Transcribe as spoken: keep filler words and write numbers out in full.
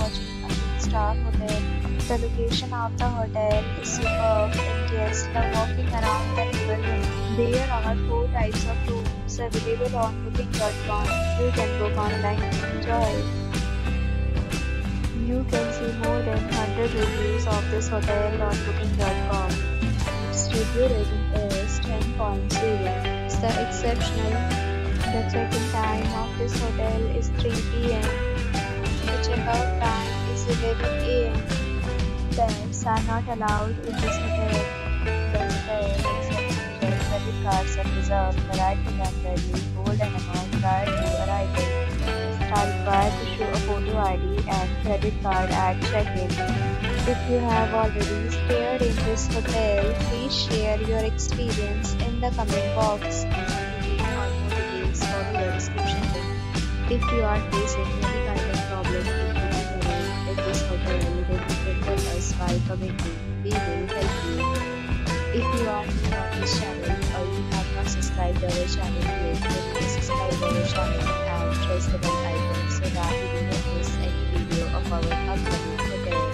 watching a three-star hotel. The location of the hotel is superb and guests love walking around the neighborhood. There are four types of rooms available on booking dot com. You can book online and enjoy. You can see more than one hundred reviews of this hotel on booking dot com. Its review rating is ten point zero. It's the exceptional. The check-in time of this hotel is three p m The check-out time is eleven a m Pets are not allowed in this hotel. The hotel accepts major credit cards and reserves the right to temporarily hold an amount prior to arrival. Guests are required to show a photo I D and credit card at check-in. If you have already stayed in this hotel, please share your experience in the comment box. For more details, follow the description link. If you are facing any kind of problem in booking a room in this hotel, then you can tell us by commenting. We will help you. If you are new on this channel or you have not subscribed our channel yet, then please subscribe our channel and press the bell icon so that you do not miss any video of our upcoming hotel.